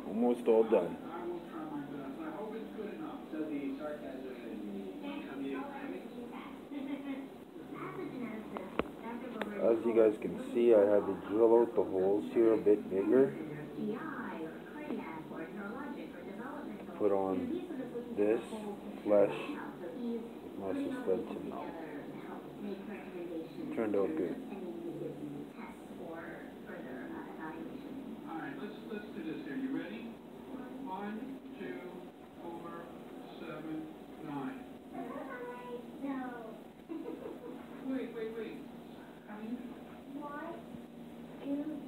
Almost all done. As you guys can see, I had to drill out the holes here a bit bigger. Put on this flesh with my suspension now. Turned out good. Alright, let's do this here. You ready? 1, 2, 4, 7, 9. No. Wait. What? 2,